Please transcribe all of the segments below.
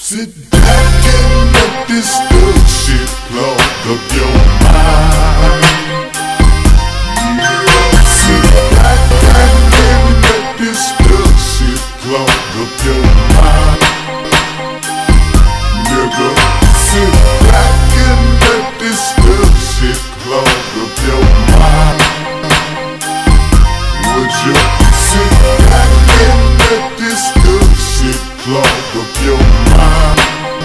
Sit back and let this good shit clog up your mind. Yeah. Sit back and let this good shit clog up your mind. Nigga, sit back and let this good shit clog up your mind. Would you sit back and let this good shit clog up your mind?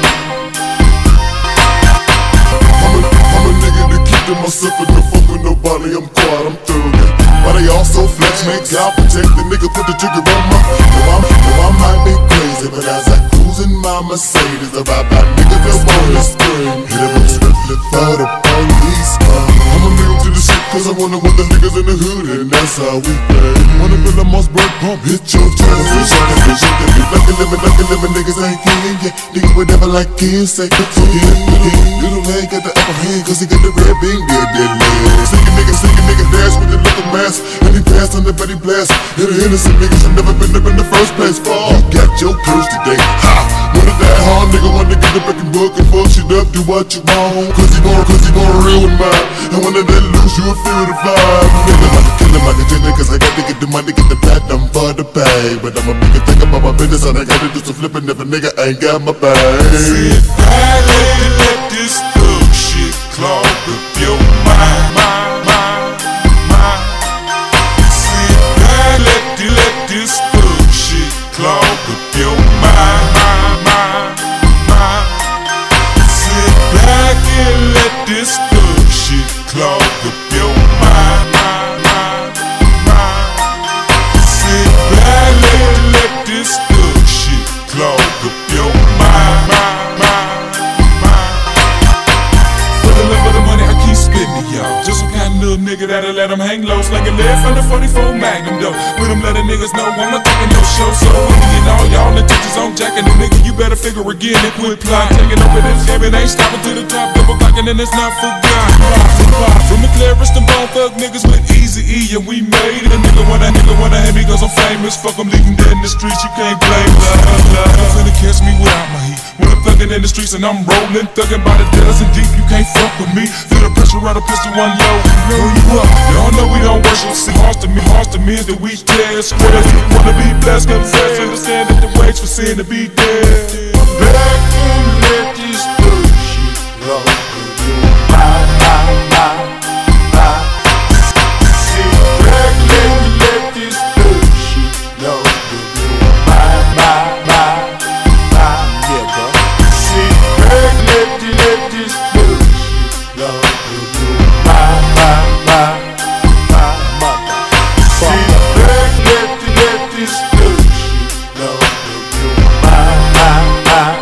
I'm a nigga that keep to myself and don't fuck with nobody. I'm quiet, I'm thuggin'. Why they all so flex, make God protect the nigga, put the trigger on my. I might be crazy, but as I cruise in my Mercedes, I ride by niggas that wanna scream. Hit up strictly for the police. I'm a nigga to the shit, cause I wanna with the niggas in the hood, and that's how we play. Wanna build a Mossberg pump, hit your chest. Lucky living niggas ain't king, yeah. Nigga whatever like kids say. So yeah, little man got the upper hand, cause he got the red beam, dead leg. Singing nigga dash with the little mask, and he passed on the Betty blast. And the innocent niggas should never been up in the first place. Fall, you got your curse today. Ha! Wanna die hard, nigga wanna get the back and book and fuck shit up, do what you want. Cause he born real with mine. And when they let loose, you'll feel the vibe. Nigga, I can kill him, I can change it, cause I got to get the money, get the platinum for the pay. But I'm a bigger thing about my business, and I gotta do some flipping if a nigga ain't got my bag. Sit back and let this thug shit clog up your mind. Sit back, let this thug shit clog up your mind. Sit back and let this thug shit clog up your mind. Sit back, let this thug shit clog up your mind. For the love of the money, I keep spending, y'all. Just some kind of little nigga that'll let them hang low, slinging lead from the 44 Magnum, though. With them letting niggas know I'm not taking no show. So when we get all y'all intentions on jacking the nigga, you better figure again and quit plotting. Taking over this game, it ain't stopping to the top, double clocking, and it's not forgotten. From the clearest and bone thug niggas with Easy E, and we made it. A nigga wanna hate me cause I'm famous. Fuck, I'm leaving dead in the streets, you can't blame me. You finna catch me without my heat. When I'm thugging in the streets and I'm rolling, thugging by the dozen deep, you can't fuck with me. Feel the pressure out of pistol one low. Know you up, y'all know we don't worship. See, hearts to me is that we test. Squares, you wanna be blessed, confess. Understand that the wage for sin to be dead. Back and let this good shit clog up your mind. Sit back and let this good shit clog up your mind. Sit back, let this good shit clog up your mind. Sit back, let this good shit clog up your mind.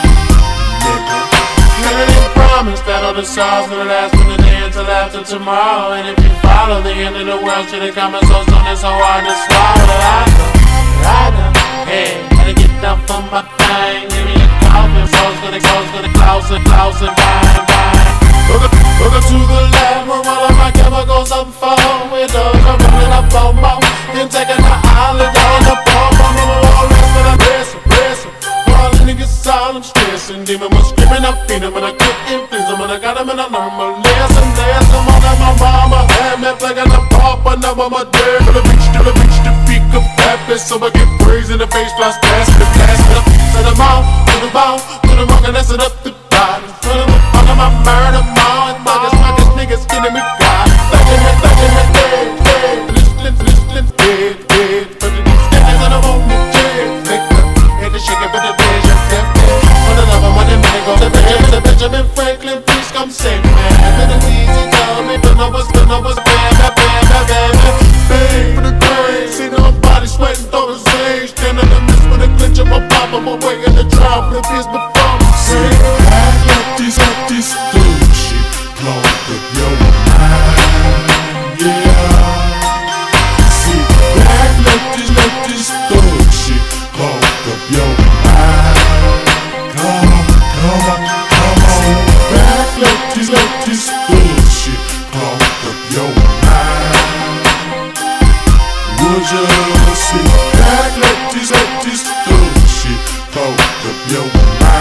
That all the songs gonna last from the day until after tomorrow. And if you follow, the end of the world should have come and so soon it's so hard to swallow. I know, hey, gotta get down from my thing. Give me a coffin, soul's gonna close and bye. Look to the left where all of my chemicals unfold. Windows are running up on more, then taking the island on the ball. I'm all rest, but I'm pressing. All the niggas all I'm stressing. Demon was screaming up in them, and I couldn't please them, and I got them and I learned my lesson. More than my mama had me plugging the pop, but now I'm a dead. Till I reach the peak of happiness, so I get praise in the face, blast it up. Set them all, to the ball, to the mark, and that's it up the body. Put them up under my murder mall, and muggers, niggas getting me God. Thugging me, dead. Listen, dead. But these niggas I don't want me dead. Make up, hit the shaking, but the bitch, I'm dead. One of them, one of them, go to the Benjamin Franklin, please come save me. Been an easy time, but I was bad. Bang for the grain, see nobody sweating, throwing rage. Stand in the midst with a clinch of my pop, I'm away in the trial, flip his before me. Sit back, let this thug shit clog up your mind. Yeah. Sit back, let this thug shit clog up your mind. Come on. Sit back, let this thug shit clog up your mind. Would you sit back, let this thug shit clog up your mind?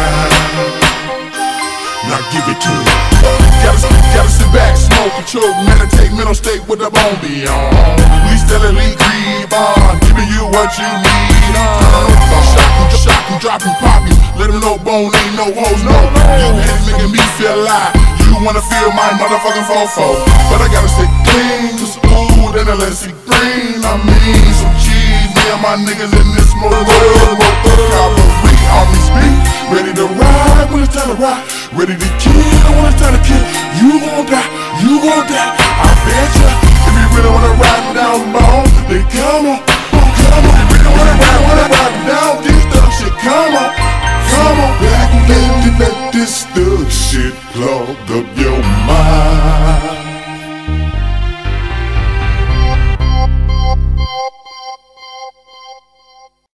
choke, meditate, mental state with the bone beyond. Least elite greed bond, giving you what you need. Shock and drop and pop you. Let them know bone ain't no hoes, no. You haters making me feel alive. You wanna feel my motherfucking fofo, but I gotta stay clean, to smooth and let see green. I mean some cheese, me and my niggas in this motor cavalry army speak. Ready to ride when it's time to ride. Ready to kill when it's time to kill. You gon' die, you gon' die. I bet ya. If you really wanna ride down the bone, then come on, come on.